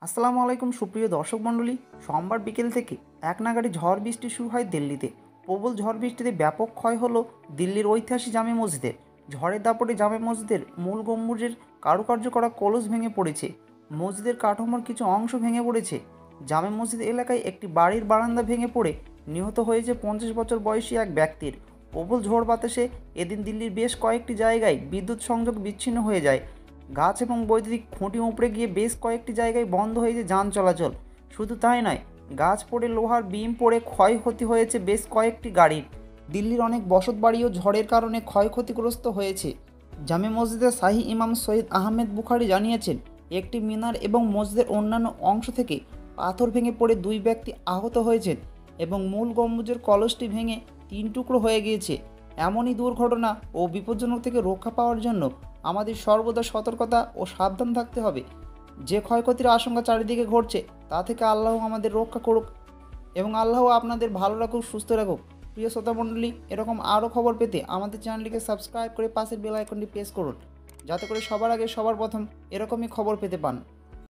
আসসালামু আলাইকুম সুপ্রিয় দর্শক মণ্ডলী। সোমবার বিকেল থেকে এক নাগাড়ে ঝড় বৃষ্টি শুরু হয় দিল্লিতে। প্রবল ঝড় বৃষ্টিতে ব্যাপক ক্ষয় হলো দিল্লির ঐতিহাসিক জামে মসজিদের। ঝড়ের দাপটে জামে মসজিদের মূল গম্বুজের কারুকার্য করা কলস ভেঙে পড়েছে। মসজিদের কাঠামোর কিছু অংশ ভেঙে পড়েছে। জামে মসজিদ এলাকায় একটি বাড়ির বারান্দা ভেঙে পড়ে নিহত হয়েছে 50 বছর বয়সী এক ব্যক্তির। প্রবল ঝড় বাতাসে এদিন দিল্লির বেশ কয়েকটি জায়গায় বিদ্যুৎ সংযোগ বিচ্ছিন্ন হয়ে যায়। গাছ এবং বৈদ্যুতিক খুঁটি উপড়ে গিয়ে বেশ কয়েকটি জায়গায় বন্ধ হয়েছে যান চলাচল। শুধু তাই নয়, গাছ পড়ে লোহার বিম পড়ে ক্ষয়ক্ষতি হয়েছে বেশ কয়েকটি গাড়ির। দিল্লির অনেক বসতবাড়িও ঝড়ের কারণে ক্ষয়ক্ষতিগ্রস্ত হয়েছে। জামে মসজিদের শাহী ইমাম সৈয়দ আহমেদ বুখারী জানিয়েছেন, একটি মিনার এবং মসজিদের অন্যান্য অংশ থেকে পাথর ভেঙে পড়ে 2 ব্যক্তি আহত হয়েছেন এবং মূল গম্বুজের কলসটি ভেঙে 3 টুকরো হয়ে গিয়েছে। এমনই দুর্ঘটনা ও বিপজ্জনক থেকে রক্ষা পাওয়ার জন্য আমাদের সর্বদা সতর্কতা ও সাবধান থাকতে হবে। যে ক্ষয়ক্ষতির আশঙ্কা চারিদিকে ঘটছে তা থেকে আল্লাহ আমাদের রক্ষা করুক এবং আল্লাহ আপনাদের ভালো রাখুক, সুস্থ রাখুক। প্রিয় শ্রোতামণ্ডলী, এরকম আরও খবর পেতে আমাদের চ্যানেলটিকে সাবস্ক্রাইব করে পাশের বেল আইকনটি প্রেস করুন, যাতে করে সবার আগে সবার প্রথম এরকমই খবর পেতে পান।